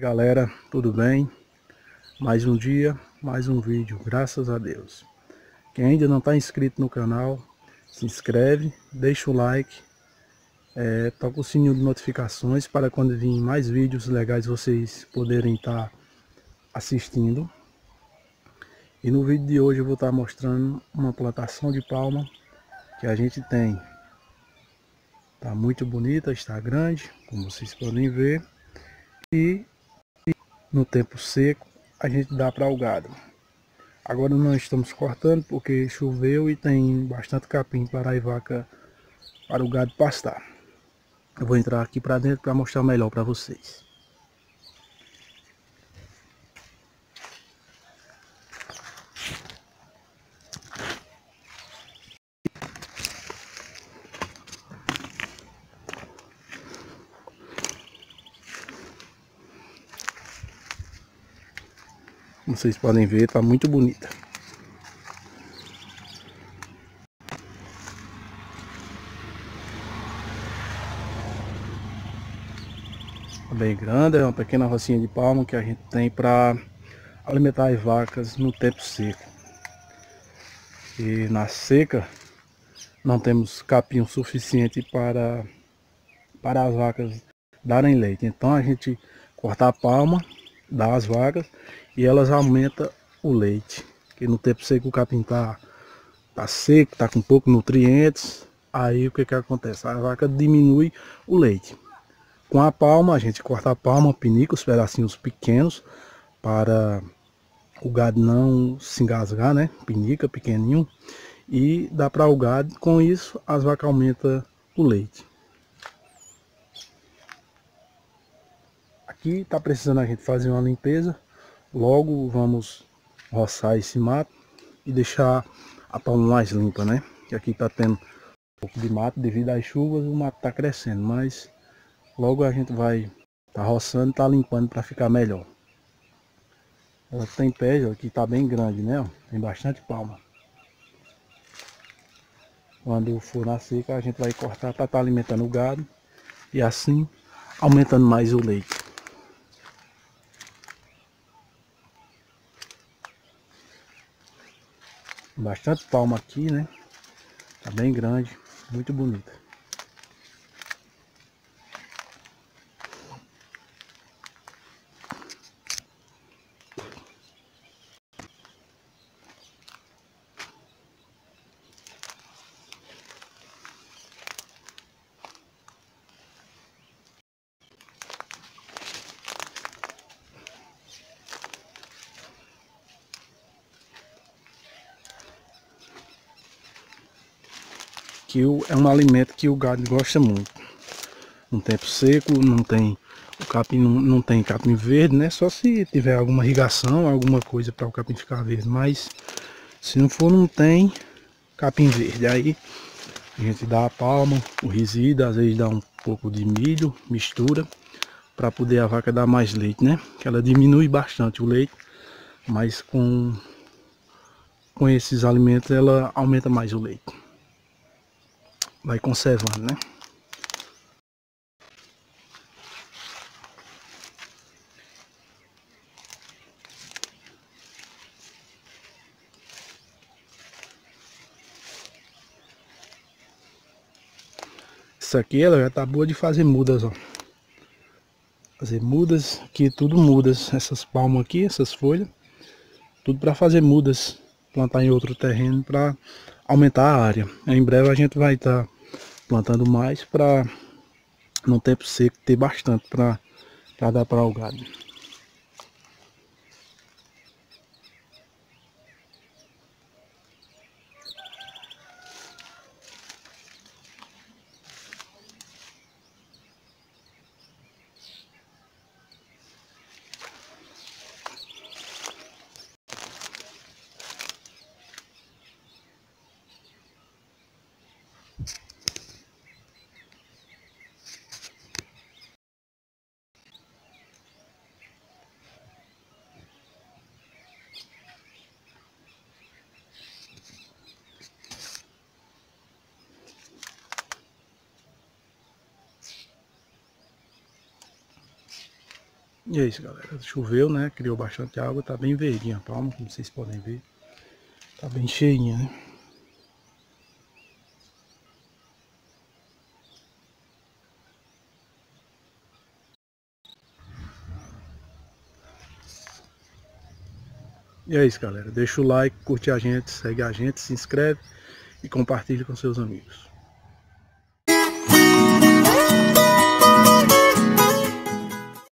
Galera, tudo bem? Mais um dia, mais um vídeo, graças a Deus. Quem ainda não está inscrito no canal, se inscreve, deixa o like, toca o sininho de notificações para quando vir mais vídeos legais vocês poderem estar assistindo. E no vídeo de hoje eu vou estar mostrando uma plantação de palma que a gente tem. Tá muito bonita, está grande, como vocês podem ver. E no tempo seco a gente dá para o gado. Agora não estamos cortando porque choveu e tem bastante capim para a vaca, para o gado pastar. Eu vou entrar aqui para dentro para mostrar melhor para vocês. Como vocês podem ver, está muito bonita. Tá bem grande, é uma pequena rocinha de palma que a gente tem para alimentar as vacas no tempo seco. E na seca não temos capim suficiente para as vacas darem leite. Então a gente corta a palma, dá às vacas e elas aumentam o leite. Que no tempo seco o capim tá seco, tá com pouco nutrientes. Aí o que acontece? A vaca diminui o leite. Com a palma, a gente corta a palma, pinica os pedacinhos pequenos para o gado não se engasgar, né? Pinica pequenininho e dá para o gado. Com isso, as vacas aumentam o leite. Aqui está precisando a gente fazer uma limpeza. Logo vamos roçar esse mato e deixar a palma mais limpa, né? Que aqui está tendo um pouco de mato devido às chuvas, o mato está crescendo, mas logo a gente vai roçando e limpando para ficar melhor. Ela tem pés, aqui está bem grande, né? Tem bastante palma. Quando for na seca a gente vai cortar para estar alimentando o gado e assim aumentando mais o leite. Bastante palma aqui, né? Tá bem grande, muito bonita. Que é um alimento que o gado gosta muito. No tempo seco não tem o capim, não tem capim verde, né? Só se tiver alguma irrigação, alguma coisa para o capim ficar verde. Mas se não for, não tem capim verde. Aí a gente dá a palma, o resíduo, às vezes dá um pouco de milho, mistura, para poder a vaca dar mais leite, né? Que ela diminui bastante o leite, mas com esses alimentos ela aumenta mais o leite. Vai conservando, né? Isso aqui ela já tá boa de fazer mudas, ó. Fazer mudas, aqui tudo mudas. Essas palmas aqui, essas folhas, tudo para fazer mudas. Plantar em outro terreno para aumentar a área. Em breve a gente vai estar plantando mais para no tempo seco ter bastante para dar para o gado. E é isso, galera. Choveu, né? Criou bastante água. Tá bem verdinha a palma, como vocês podem ver. Tá bem cheinha, né? E é isso, galera. Deixa o like, curte a gente, segue a gente, se inscreve e compartilhe com seus amigos.